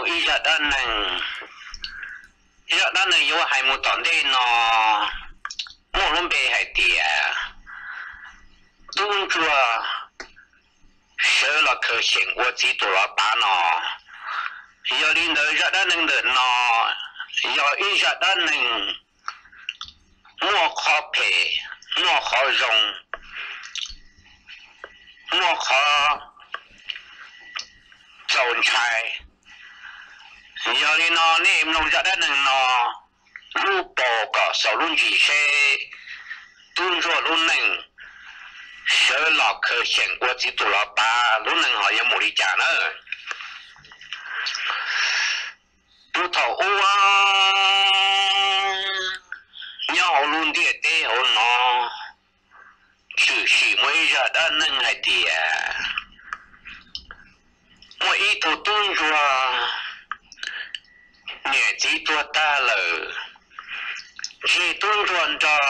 ý ra đó này vô hai một tuần đây nó một lần về hai tiệt đúng chưa sợ là khởi hiện của chỉ tụ là ba nó giờ đi nơi ra đó nên được nó giờ ý ra đó nên mua khó bể mua khó dùng mua khó trồng trái giờ đi nó nè em nông ra đó nên nó lu bò cả sáu luôn gì xe tuôn rồi luôn nên sợ là khởi hiện của chỉ tụ là ba luôn nên họยังmột đi trả nữa tu thầu ua nhau luôn đi tê họ nó chỉ mới ra đó nên hay tiệt mỗi ít tu tuôn rồi nhẹ chỉ tua ta lờ chỉ tuôn rồi cho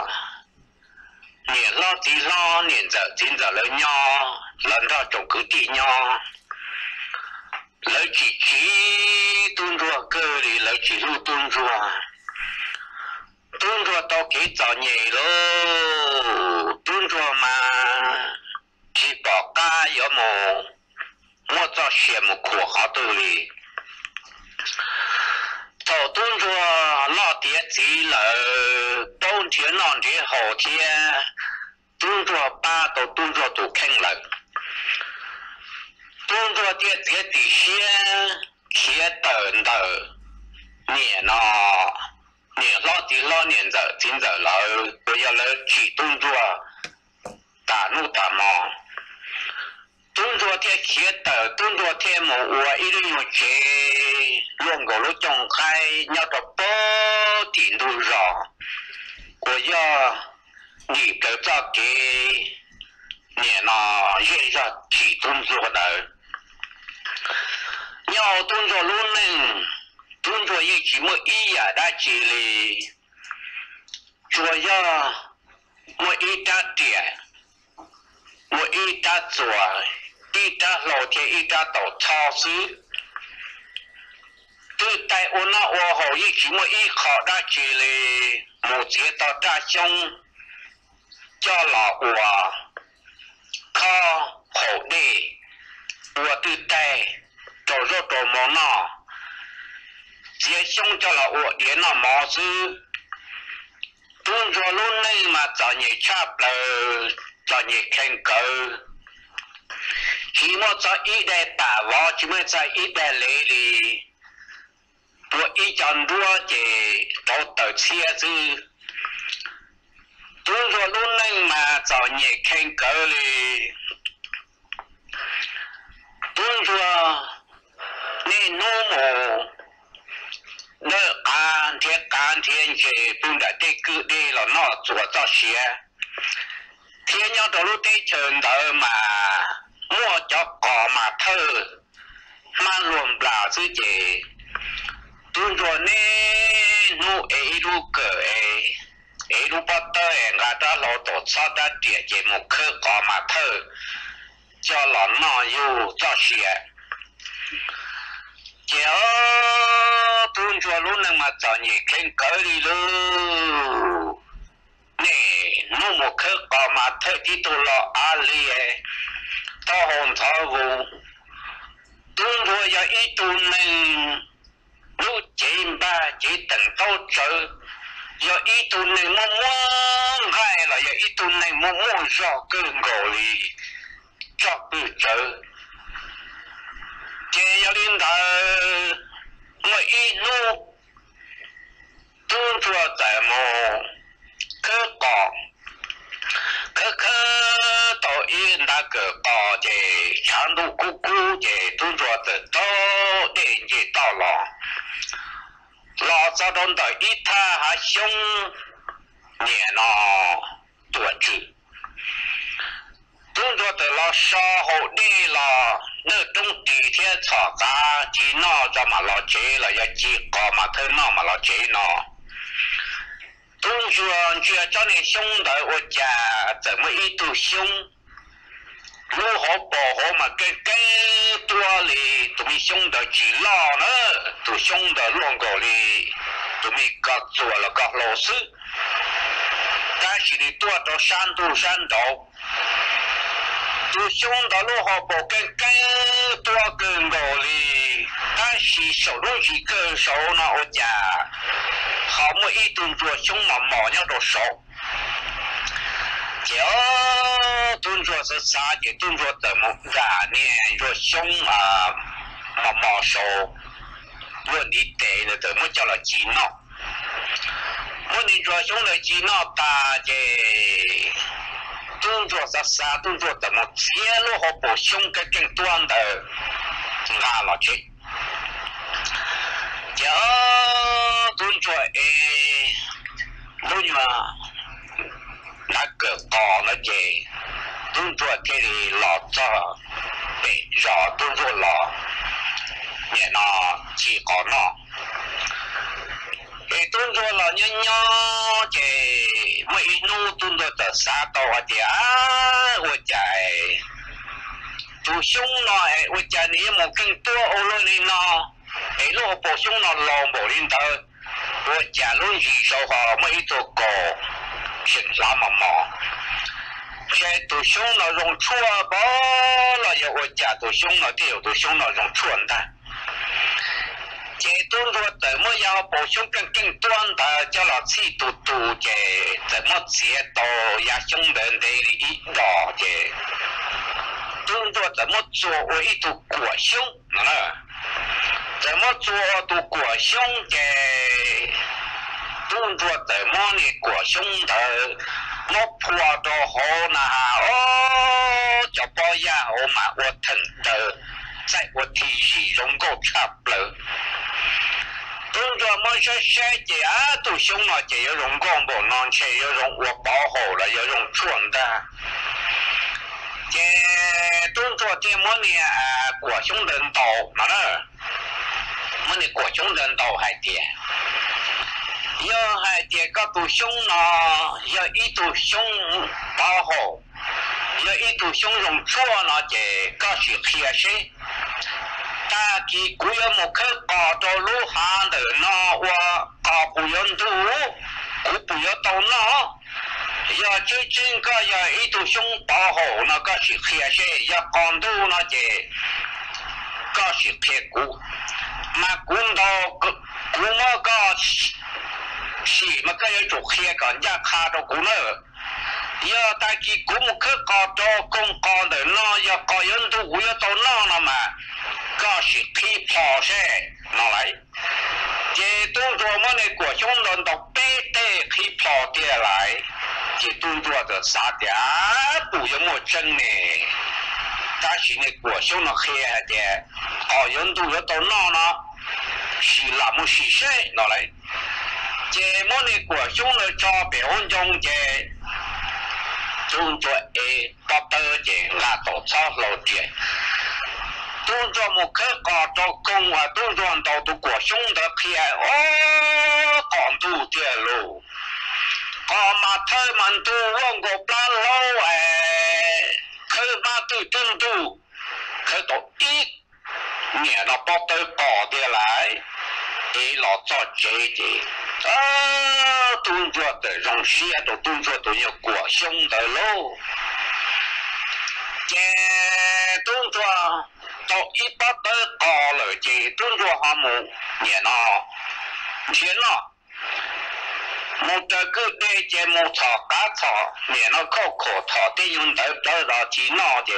nhẹ lo chỉ lo nhẹ giờ chính giờ lấy nhau lần đó trồng cứ tỉ nhau lấy chỉ tuôn rồi cơ thì lấy chỉ lu tuôn rồi tao kỹ cho nhẹ lô tuôn rồi mà chỉ bỏ ca yếu một cho xem một khổ khó tư đi tao tuôn rồi lo tiết gì là đông thiên non thiên hậu thiên tuôn rồi ba tao tuôn rồi tụ khen lần tuôn rồi tiết tiết tí xe kia tờn tờ nhẹ nó nhẹ lo tí lo nhẹ giờ chính giờ là bây giờ là chỉ tuôn rồi ta nu ta mò tuôn rồi tiết kia tờ tuôn rồi tiết một ua ít nhiều chế luôn có lúc trồng khai nhau tập bó tiền đuôi rõ của do nhịp tới cho cái nhẹ nó dễ ra chỉ tuôn rồi đời nhau tuôn rồi luôn nên tuôn rồi ý chỉ một ý à đã chỉ là cho do một ý đã tiền một ý đã rồi ý đã lộ thì ý đã tổ thao sư từ tại ôn nó ô hồ ý chỉ một ý khó đã chỉ là một chế tạo ra chung cho là ủa khó khổ đi ủa từ tại tổ rô tổ mô nó chế chung cho là ủa điện nó mô sư tuôn rồi luôn này mà cho nhẹ chạp là cho nhẹ khen cờ chỉ một cho ý để tả võ chỉ mới cho ý để lễ đi bữa ý chọn đua chế tao tờ chia chứ tuôn rồi luôn này mà cho nhẹ khen cờ đi tuôn rồi nên nô mồ nơ can thiên chế tuôn đã tê cự đi là nó chùa cho xe thiên nhau đó lúc tê trần đó mà mua cho cỏ mà thơ mà luồn bảo chứ chế tuôn rồi nên nụ ấy lu cờ ấy lu bắt tơ ngà ta lo tổ sao ta địa chế một khơ cỏ mà thơ cho là nó yêu cho xe kéo tuôn rồi luôn năng mà cho nhẹ khen cỡ đi luôn nè nó một khớp có mà thơ tí tôi lo ali tao hồn thọ vụ tuôn rồi giờ ý tuôn năng lúc chỉ ba chỉ tận tao chờ giờ ý tuôn năng muốn hay là giờ ý tuôn năng muốn do cơn gọi cho cứ chờ chế cho linh thờ mỗi ít nu tuôn chùa tại mồ cơ cỏ cơ tổ yên đã cờ cỏ chế sáng đu cú cú chế tuôn chùa từ to đến chế to lò cho đón tới ít tha hạ sông nhẹ nó tuột chữ tuôn chùa từ lò sa hộ đi lò nơi trong tỷ thiên thọ cá chỉ nó cho mà lo chế là ya chỉ có mà thôi nó mà lo chế nó tuôn chùa chưa cho nên sung đợi ô cha怎么一度凶如何保护嘛？更多哩，都没想到几老呢，都想到乱搞哩，都没搞做了个老师。但是你多到山道，都想到如何保更多更高哩。但是手东西更少呢，我讲，好么一动作想嘛毛样都少。就动作是啥的动作怎么干呢？若胸啊，毛手，问你得了怎么叫了肌脑？问你若胸的肌脑大的动作是啥动作怎么切入和把胸更短的拉了去？就动作动作。那个搞那些动作这里老早被绕动作老，也那几搞那，动作老娘的没弄动作的啥到我的啊，我家都凶了我家你没更多欧了你呢，如果不凶了老没领导，我家弄几手哈没做搞。是那么忙，这都凶了用错包了，有我家都凶了，这有都凶了用错的。这动作怎么样保凶更短的，叫了气嘟嘟的，怎么接到呀凶人的一道的动作怎么做我一都过凶了，怎么做都过凶的。动作怎么呢？过胸的，我破到好呢，叫包呀，我嘛我疼的，在我体系中够差不了。动作么说谁的啊？都胸了，就要用光不能去，要用我包好了，要用穿的。这动作怎么呢？过胸人刀，哪了？我呢过胸人刀还点。要还这个都凶呢，要一都凶包好，要一都凶用错呢，这个是偏心。但是古要么去搞到路行的呢，我搞不要路，我不要到那，要就这个要一都凶包好，那个是偏心，要搞到那这个是偏古，那古到古么个。是嘛？个要做黑个，人家看到过了。要但是古木去搞到公搞的那要搞人都不要到那了嘛？个是可以跑噻，拿来。这动作么呢？国兄人到背带可以跑得来，这动作的啥的不要么真呢？但是呢，国兄呢黑的，搞人都要到那了，是那么是谁拿来？这么呢，国兄呢招表中的动作把刀的拉到草楼的，动作么去搞到公啊，动作到都国兄的偏港都的路，马头们都往个半路去马头动都，去到一年了把刀搞的来，老早这的。动作的用些的动作都要过胸的喽。这动作到一百的高了，这动作项目年了，天了，木这个的这木草干草，年了靠草的用得到天了的。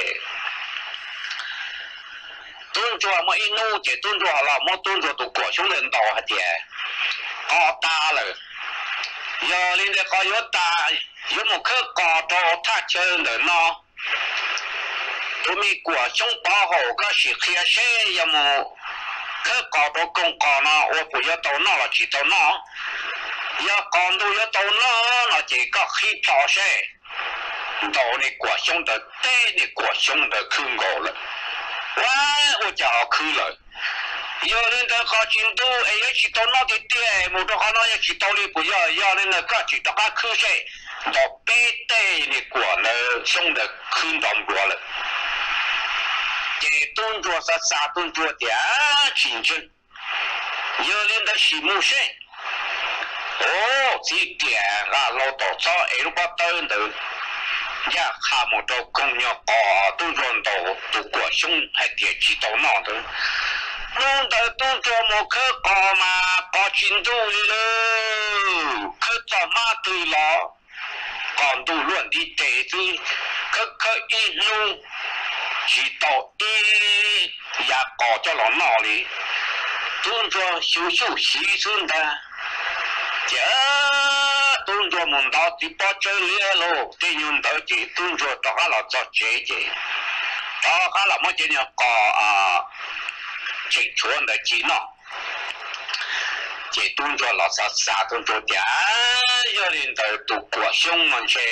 动作么一弄这动作好了，么动作都过胸人到的。大了，要领的好要大，有么去搞到他家人呢？都没过胸包好，个是黑色，要么去搞到公搞呢？我不要到那了，去到那，要搞到要到那了，这个黑飘色，到你过胸的，带你过胸的去搞了，我就好去了。有人在搞进度，要去到那的店，某种好那要去到里不要人那个去到个去噻，到北带的过了，兄弟看到过了。 动作是啥动作的清楚，有人的是木生，哦，这点啊老多早一路把等等，呀，哈木到公牛哦，动作都过胸还点起到脑的。弄到动作莫可搞嘛，搞进度里喽，可怎么对了？搞度乱的袋子，可一弄，直到一也搞到了脑里，动作休息存的，这动作梦到第八周了喽，第用到这动作到下了做姐姐，到下了么今天搞啊。这穿的技能，这动作老啥动作的，有人都过胸门去，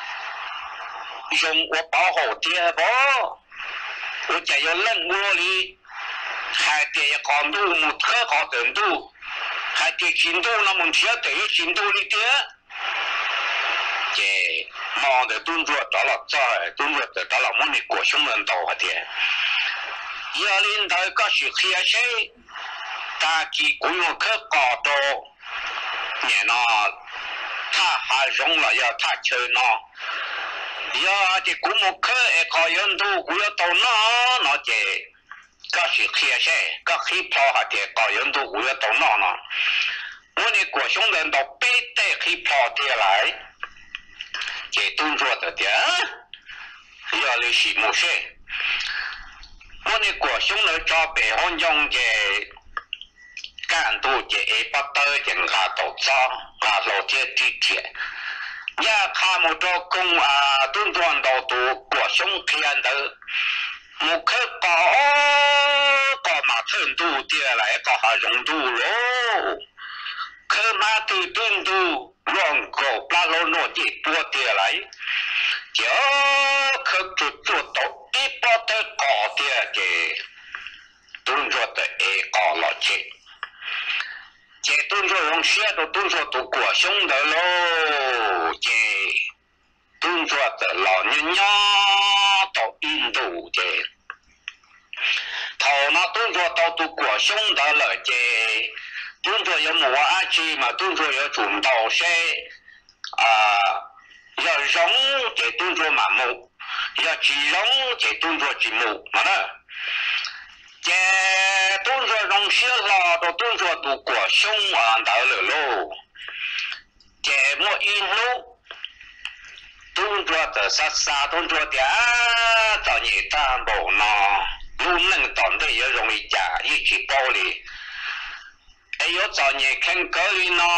用我保护的不，我家有冷窝里，还得高度木特高程度，还得进度那么些得有进度里的，这忙的动作到了早，动作得到了我们过胸门到的。有人在个是黑色，但是公用可搞到，年呐，他还用了要他去呢，要的公用可搞用都不要到那这，个是黑色，个黑泡还的搞用都不要到那呢，我的国兄人到背带黑泡的来，这动作的的，要的是木色。我的国兄呢，找北方用的干度的100多人家都找，老街地铁，也看不着公啊，动作都国兄看的，木可搞嘛程度的来搞下用度咯，可嘛都动度乱搞把老诺的多的来，就可做到。100多搞的动作的搞了这动作用些的动作都过胸的喽，这动作的老人家到印度的，头那动作都过胸的了这动作有磨安去嘛，动作有转到些要容这动作麻木。要集中这动作节目，嘛呢？这动作中些老的动作都过胸啊到了喽。这么一路动作的啥动作的，找你担保呢？路能当的也容易加一起包里，还有找你看隔离呢。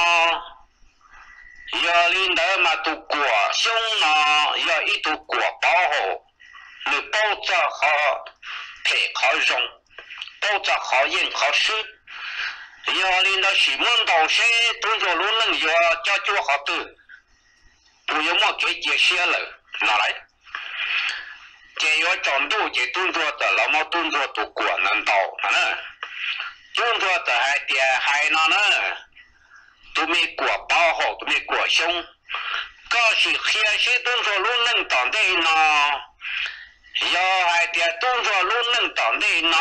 要领导嘛都过胸呢，要一度过保护，你保障好配好用，保障好人好事。要领导西门到谁动作路能要加就好的，不要么给解释了，拿来。这要长度这动作的，那么动作都过能到，呢？动作的还点还哪呢？都没过保护，都没过胸，可是黑色动作路能当的呢，要还的动作路能当的呢，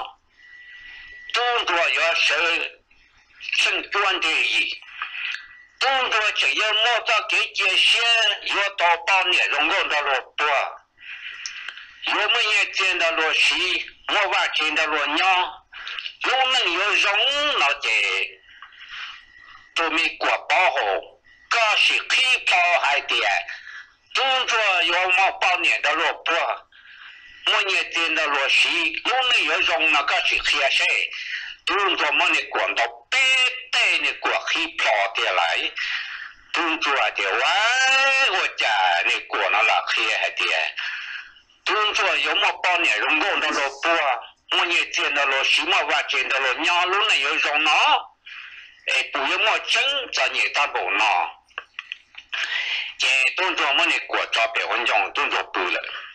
动作要是正转的意，动作只要莫到给这些，要到半年容够的了多，有没也见到了西，莫话见到了娘，路能有容了的。都没过保护，可是黑泡还的，动作要么半年的萝卜，我也见到了西，有没有用那个是黑色，动作么你管到背带你过黑泡的来，动作的完我家你过那了黑还的，动作要么半年用过那萝卜，我也见到了西么我见到了娘路没有用呢。不要么真在你大步呢，这动作么你过招别文章动作不了，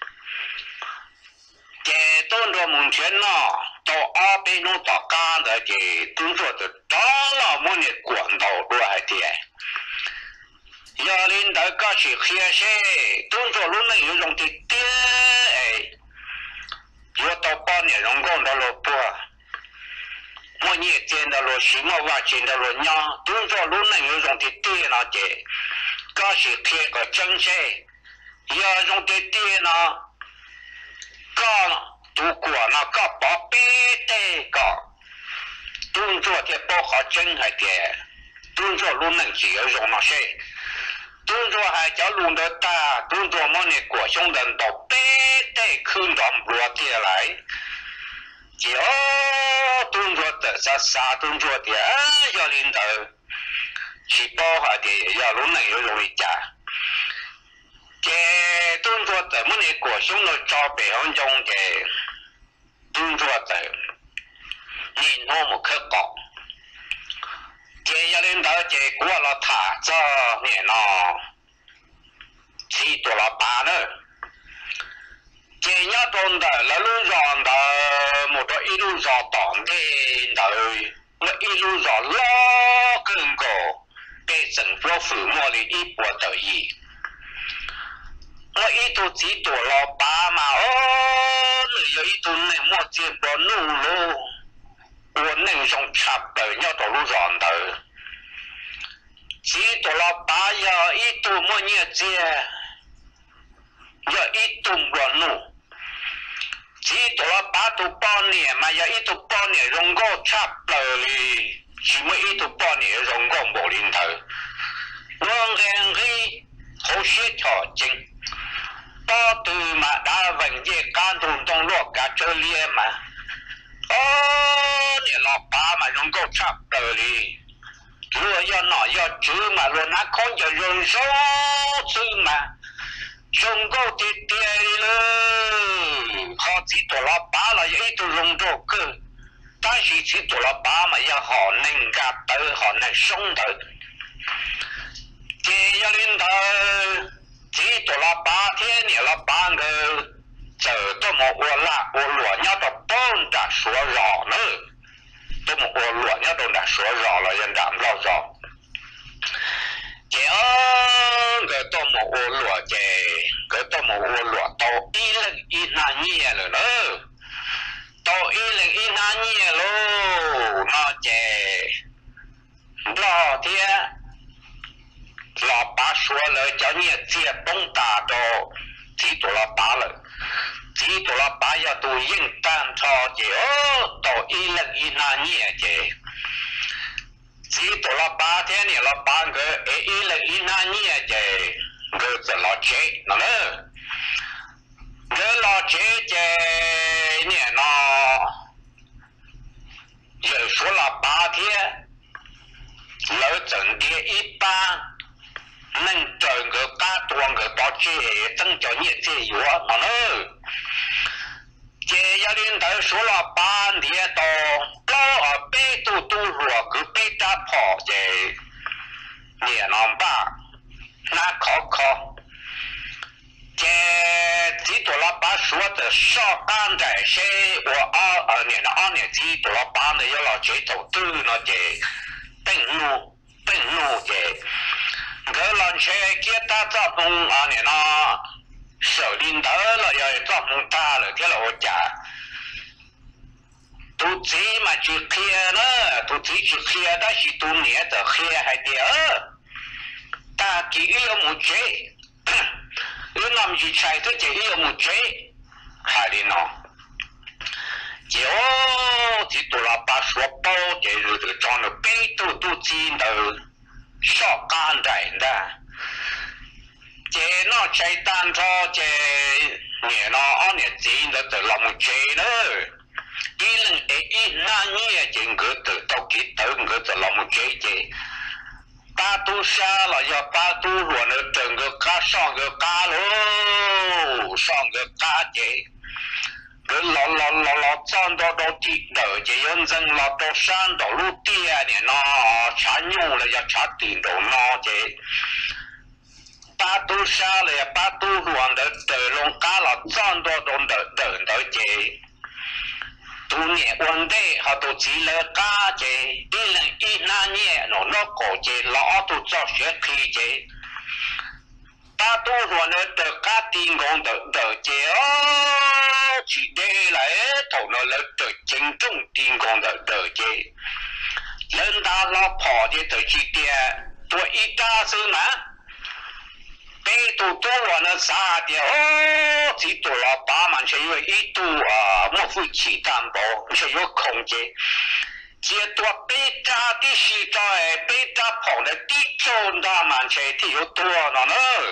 这动作目前呢到200弄到干的这动作的当了么你管到多还的，要领导个是黑色动作路能有用的点有到半年人工到了不，我也见到了，什么话见到了娘，动作路能有用的电脑的，这是贴个正确，要用的电脑，这读过那个宝贝的个，动作的不好真还的，动作路能只有用那些。动作还叫弄得大，动作么呢？国兄人到北带看到落地来，就动作的啥动作的，要领导去包下的，要弄能有容易加。这动作的么呢？国兄人招北方中的动作的，你那么可搞。这要领导这过了他这年了，7多了8呢。这样中的那路上的，我这一路上当的我一路上老更高，被政府父母的一波得意。我一度7多了8嘛，你有一度那么这波路路。我能用差不要到路上头，几多了8要一度么年节，要一度过路，几多了8度半年嘛，要一度半年用过差不哩，什么一度半年用过无零头，我认为好些条件，到度嘛大文件感动动落个这里嘛。你老爸嘛用过差不多哩，如果要拿要煮嘛，若那看着用手煮嘛，用过的点了，好几多老爸了，一都用着个，但是几多老爸嘛要好能干头，好能松头，这要领导几多老爸天你老爸个。走多么我乱要到半打说绕了，多么我乱要到那说绕了，人家绕绕。这个多么我乱的，个多么我乱到2010年了喽，到2010年喽，那这老天老爸说了，叫你接蹦打到几多了8了。几多了8要都应当超的到2010年的，几多了8天你了8个2010年的，个是老姐，那么，个老姐的年了，也说了8天，老整的一般。能整个大多个到这正叫你这有嘛呢？这要领导说了半天到老北都弱个北大跑的，年郎吧，那考，这几多了把说的少干在谁？我22年的2年几多了把呢要老这头都那的，愤怒的。个人车给他造风啊，你那手领导了要造风大了，给了我家，都这么去开了，都这去开，但是都年的开还得，但给要么追，有那么去拆的这要么追，还的呢，就这多了把说包的日子装的背都进的。少干在的，这那在单车这年了2年前的都那么追了，2011年整个的都给到个都那么追的，大都下了要大都我呢整个嘎上个嘎喽，上个嘎的。个老站到地头，这样子老到山道路底下呢，那查牛了要查顶头那这，把都下了把都乱的德龙嘎了站到的这，都年问题还都积了嘎这，2010年那个这老都找学开这。大多数呢，都家庭工都这 chỉ để lại thầu nó là từ chính trung tiên công đời chế lên ta lo bỏ đi từ chỉ tiền tôi ít ra xứ mà bây tụ tôi là nó xa thì chỉ tụ là ba man chỉ có ít tụ một phụ chỉ đảm bảo chỉ có không chế chỉ tôi bây ta đi xí tới bây ta bỏ được đi trốn ra man chỉ thì có多了呢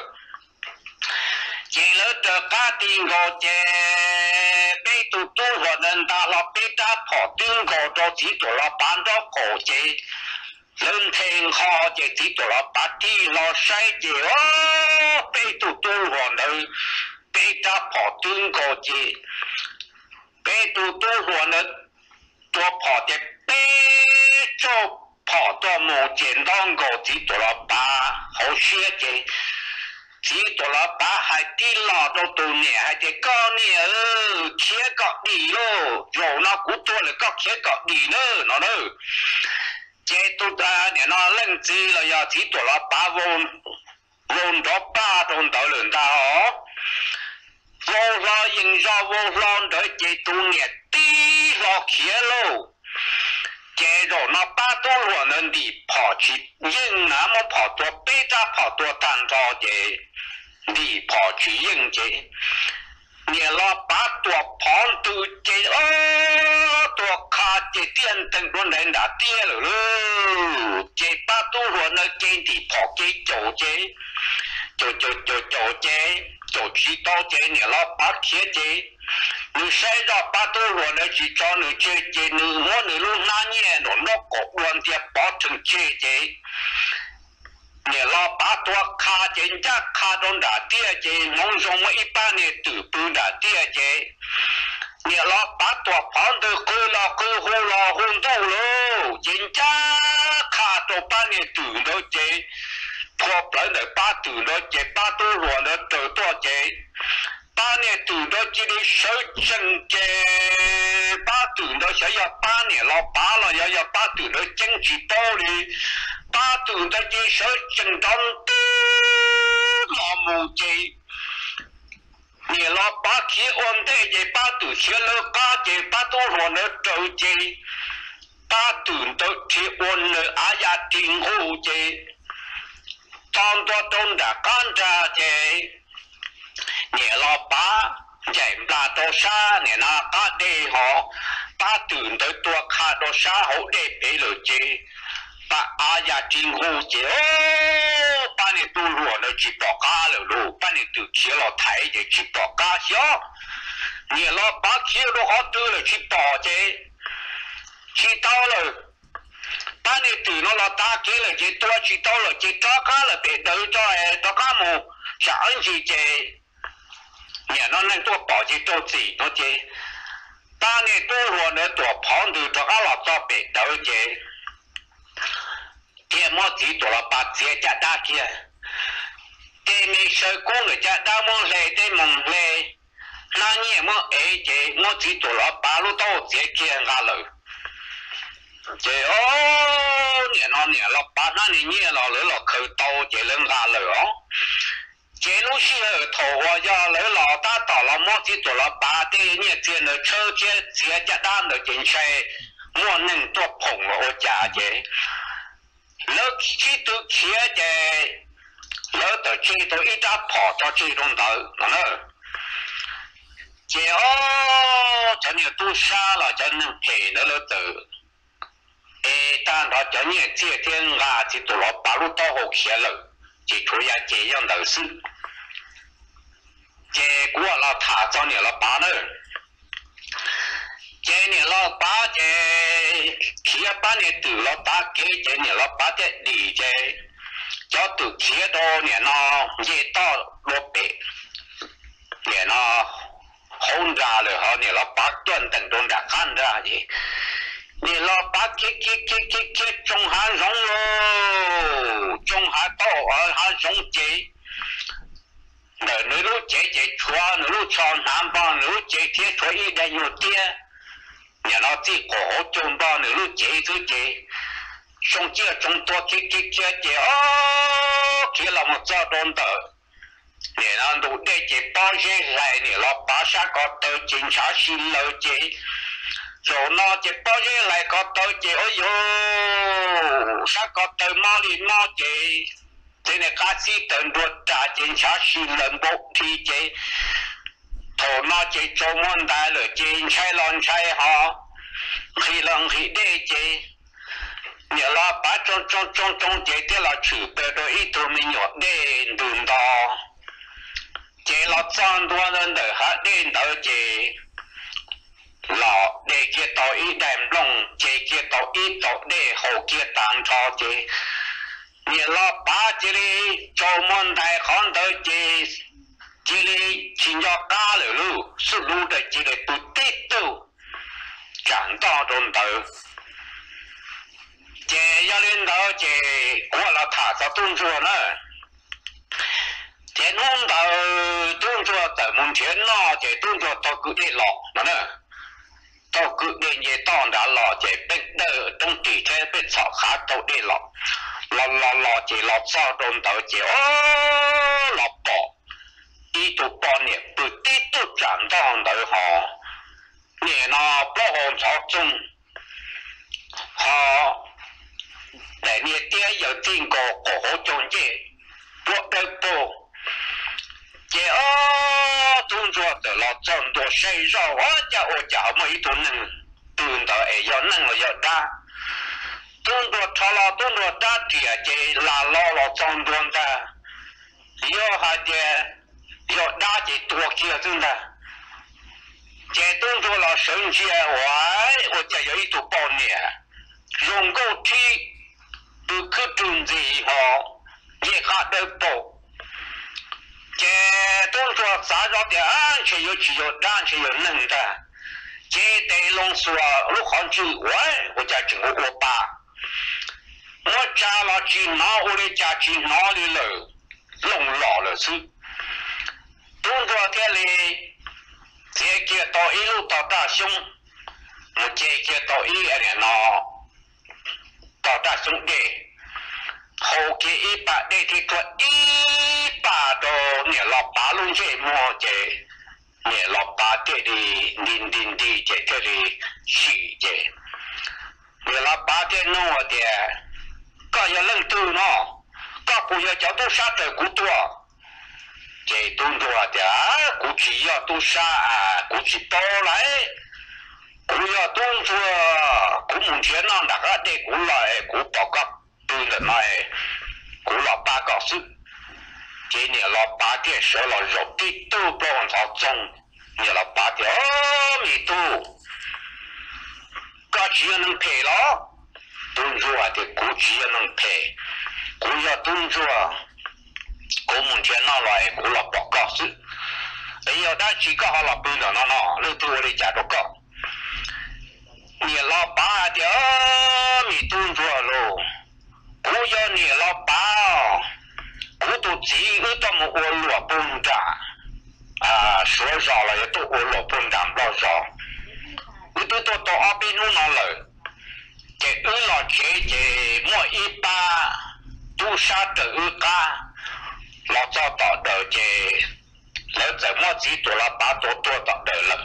chỉ là từ cá tiền gò chế bây tụ tôi là nên ta là bây ta bỏ tiền gò cho chỉ tụ là bán đó cổ chế lên thành họ chỉ tụ là bán đi lo sai chế bây tụ tôi là nên bây ta bỏ tiền gò chế bây tụ tôi là nên tôi bỏ chế bây cho bỏ cho một简单个只做了把好些嘅，只做了把还啲老到到年还得高年切个地咯，有那古多了个切个地咯，喏咯，这都大年那冷子了呀，只做了把问到把中到轮到哦，我老营造我老的这都年地老切咯。接着那把多罗人的跑去，因那么跑多，北大跑多单招的，你跑去应接，你那把多跑都接多卡接电灯都人打跌了喽，这把多罗人接的跑给走接，就接，就去到接你那把贴接。你晒着把多罗的去找你姐姐，你我你路那年了，那个问题保成姐姐，你老把多卡人家卡中的第二节，梦中我一般的都不的第二节，你老把多胖的喝了喝喝了混到了，人家卡着把你堵到节，破不了把堵到节，把多罗的得多节。八年读到这里手正的，把读到想要8年了，八了要把读到经济道理，把读到这手正当的老母鸡，你老把起安的也把读学了家的把都落了走的，把读到起安了哎呀挺好的，当多东的干着的。你老爸人大多少年那家的好，把顿的多看多少好的陪了姐，把阿呀真好姐哦，把你都落了去报家了喽，把你都去了台的去报家小，你老爸去了好多了去报姐，去到了。把你对了老大给了姐多去到了姐找家了别都找找家么想去姐。你那能多保洁多自己多些，把你多罗呢多胖的多阿老早白头些，天么子多了把节家大些，对面手工的家大么来对梦来，那年么哎节么子多了把路到节见阿了，这哦年了把那年了口刀节人阿了哦。这路是头我要来老大到了莫去做了8对年见了车节家单的进去，莫能多碰了我家姐，老去都去的，老到去都一打跑到这种头，了，这哦，这你都杀了，这能赔了走，哎，但他这你这天啊，去做了8路到后去了，这出也这样的事。结果老他找你老爸呢，这你老爸这去把你丢了爸给这你老爸的理解，叫都去多年了，也到600年了，轰炸了好你老爸断等中的看着的，你老爸给中韩荣喽，中韩到韩荣节。你路姐穿，你路穿南方，你路姐穿一点有点，你那这个中包，你路姐，中介中多哦，给了我找中的， nè nó đủ để chế bao nhiêu lại nè nó ba sa có tới chính xác xin lời chế rồi nó chế bao nhiêu lại có tới chế ôi yo sa có tới mau đi mau chế thế này cá sĩ tận ruột trả chính xác xin lần bộ thì chế thổ nó chế cho môn đại rồi chế sai lon sai họ khi lần khi để chế nhớ là ba trong chế thì là chủ bề đôi ít thôi mình nhớ để đường đó chế là trăm多人的还领导chế là để chế tạo ít đèn lồng chế tạo ít tạo để hậu chế tạm cho chế nhớ là ba chế đi cho môn đại khán tới chế chế đi chỉ cho cá lử lu sự lu de chế đi tụt tít tu chẳng到中头chế要领导chế过了他才动作呢chế nông đầu动作在目前呢chế动作都cứ đi lọ mà nè都cứ đi về tao đã lọ chế bên đỡ trong tỷ chế bên sọ khá都đi lọ lọ chế lọ sao trong đầu chế ô lọ bỏ ý tụ bỏ nè bự tí tụ chẳng tao đời họ nè nó bỏ hồn thọ chung họ để nè tía giờ tin cổ hỗ trộn chế bộ đời bộ chế ô tung cho từ lọ chân đồ xây ra hóa cha mấy tụ nâng tụi tao ấy giờ nâng là giờ đa tung đồ thọ lọ tung đồ đa tía chế là lọ chân đồ ta giờ hai tía giờ đa chế tua kia chân ta chế tung đồ là sinh chế hoài cha有一组包年用够踢不可中gì họ也看得到chế动作啥着的安全有只有安全有能的chế得弄说如何去玩我家整个我爸我家了去哪我的家去哪里了弄老了是动作的嘞这个到一路到大胸我这个到一年了到大兄弟后期100的ที่ตัว100ตัวเนี่ยเราปาลุงเจมัวเจเนี่ยเราปาเตดีดินดีเจเตดีฉีเจเนี่ยเราปาเตนัวเดียก็อย่าเล่นตู้เนาะก็กูอย่าจะตู้ซาเตกูตัวเจตู้ตัวเดียกูchỉ要ตู้ซากูchỉโตเลยกูอย่าตู้ตัวกูมุ่งเทียนนั่นดักเด็กกูเลยกูบอกกับtôi là nói của lọ ba có sự cái này lọ ba cái số lọ rộp tí tu bọn họ trong nhà lọ ba cái mi tu có chỉ nâng phê đó tuân rùa thì cũng chỉ nâng phê cũng là tuân rùa cũng muốn chuyện nào lại cũng lọ bỏ có sự bây giờ đã chỉ có họ lọ bưng là nó lưu tu đi trả được có nhà lọ ba cái mi tuân rùa luôn cú do nè lo bao cú tụ chỉ ư tao một ô lúa bông đà số giò là tụ ô lúa bông đà bao giò ư tụ tụ ở bênนู้นnóเลยcái ư lo chế mua ít ba tu sa tự ư ca lo cho tao đời chế lỡ giờ mua chỉ tụ là ba tụ tao đời lắm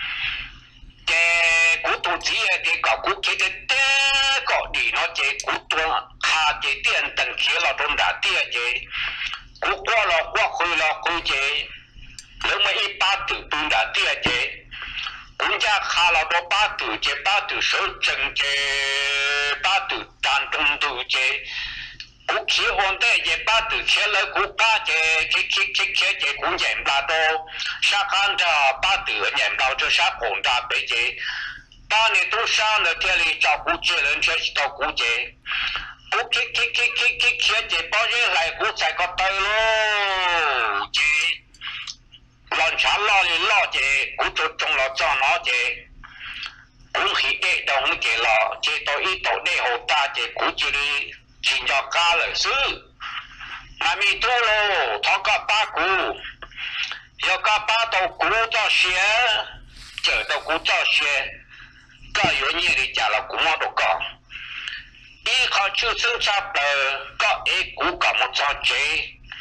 cái cú tụ chỉ cái cậu cú cái cậu đi nó chế cú tụ hà chế tiền tận kia là trong đã tiền chế cú qua là qua khơi chế nếu mà ít ba tử trong đã tiền chế cũng cha khá là đó ba tử số chân chế ba tử đàn trong tử chế cú khí hồn thế chế ba tử kia là cú ba chế chế cũng nhận ra đó sa khăn ra ba tử nhận ra cho sa hồn ra bây chế ba này tu sa là kia li cho cú chế lên cho tao cú chế cú kia chế bao nhiêu lại cú chạy có tay luôn chế lần chán lo chế cú cho trong lo cho nó chế cú khí để đồng chế lo chế tôi ít tổ để hồ ta chế cú chế đi chỉ cho cá lợi sư mà mi tu lô thọ cả ba cú giờ cả ba tổ cú cho xe chờ tổ cú cho xe cái yếu như đi trả là cú mua đồ cả ý khó chịu sinh sắp đời có ý cú cả một cho chế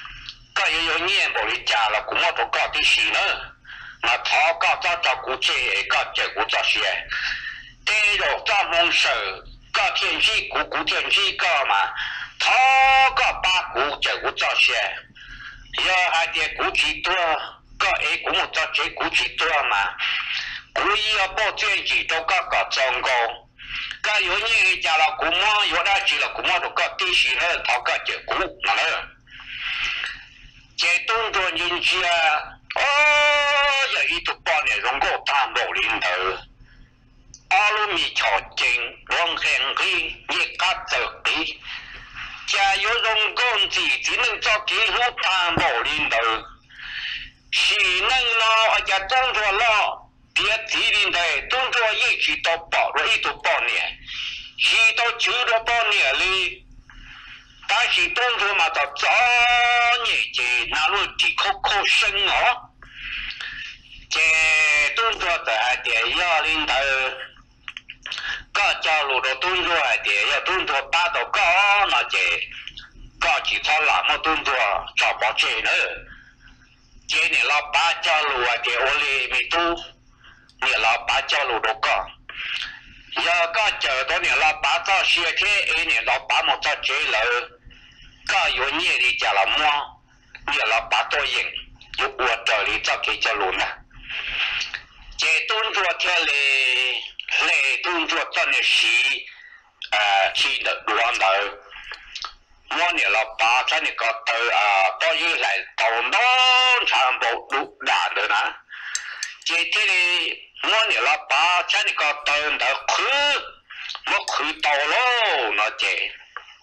có yêu nhiên bộ đi trả là cũng một có tí xí nữa mà thọ có cho cụ chế có chế cụ cho xe thế rồi cho mong sở có thiên chi cụ thiên chi có mà thọ có ba cụ chế cụ cho xe giờ hai địa cụ chỉ tua có ấy cũng một cho chế cụ chỉ tua mà cụ yêu bộ thiên chỉ đâu có trong cầu có yêu nhiên đi trả là cũng mua yêu đã chỉ là cũng một có tí xí nữa thọ có chế cụ mà nữa chế动作人家有一度半年用过大毛领头，阿鲁米朝正往向去一家走地，加有用工资只能做几户大毛领头，是能咯，而且动作咯，别指领头动作一直到保了一度半年，直到9到半年里。但是动作嘛，到早年这那路的可深哦，这动作在点要领头，各交路的动作点要动作达到高那这，高几套那么动作找不着呢，这你老八交路啊，这我里没多，你老八交路都高。要个找到你老八做些天，你老八没做这了。có有业的家了么？你老把多赢，有我这里早给家路呢。这动作跳嘞，嘞动作真的是，去的路上头，我你老把在那个头到一来到农场部路难的呢。这里我你老把在那个头头去，我去到喽那这。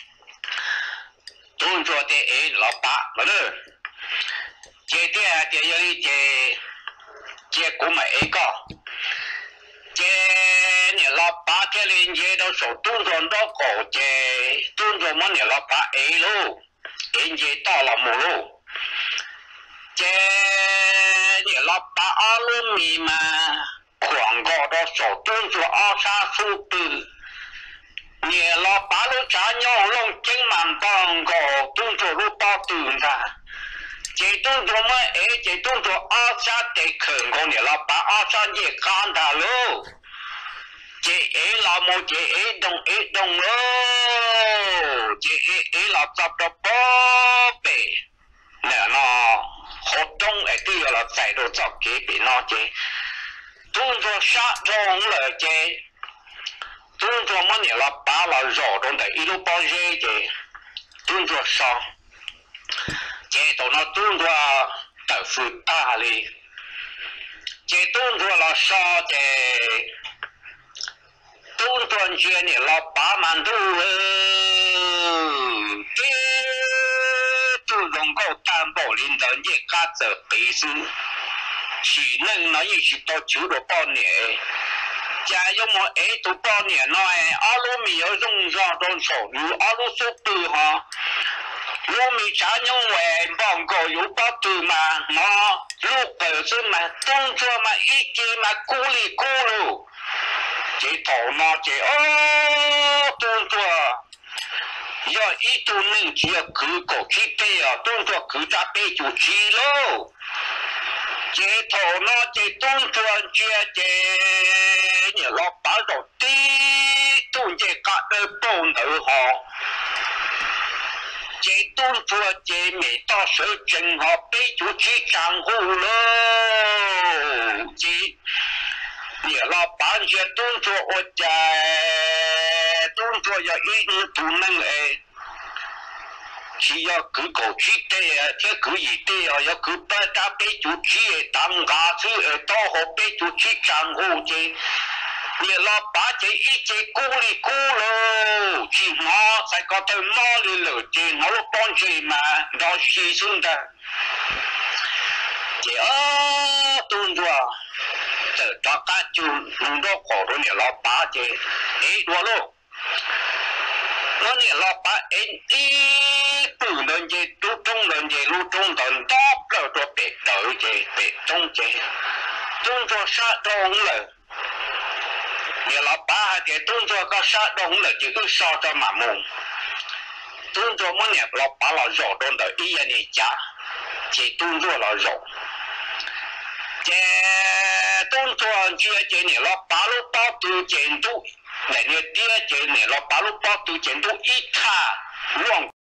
动作的老八嘛呢，这点的有一这古买一个，这你老八这里也都说动作都搞这动作么你老八A喽，人家到了么喽，这你老八阿鲁米嘛，广告都说动作23度。你老八路查鸟龙经满帮个动作路包顿的，这动作么？这动作23得看过你老八23也看到喽，这老母这动喽，这老找到宝贝，那活动对了在都找给别那这动作杀中了这。动作么你了把了绕动的一路包热的动作上，这到那动作都是大的，这动作了上的动作间你了把满都这都能够担保领导你嘎子背书，岂能那一直到9到半年。家有么都半年了阿鲁米有用上多少？有阿鲁说对哈，我们家用外帮个有把对嘛？那路本身嘛，动作嘛，一直嘛，咕哩咕噜，这头脑这动作，要一度能只要举过去对啊，动作举在背就去喽。这头脑这动作这你老把到低动这个的动头哈，这动作这没到手正好背就去账户喽。这你老把这动作我这动作要一定都能只要举口去对啊，这举一对啊，要举把它背出去，当家去到好背出去账户这，你老把这一直鼓哩鼓喽，去马在高头马里了，这我都帮助嘛，到牺牲的，这动作，这大家就弄到好多你老把这，多喽。我你老把不能这都中人这路中人大不了做别头这别中这动作杀中了，你老把这动作个杀中了就个杀着麻木，动作么呢老把老绕中的一样的家， chỉ tuân做了肉，这动作这这年了八路八度监督，那年第二这年了八路八度监督一看乱。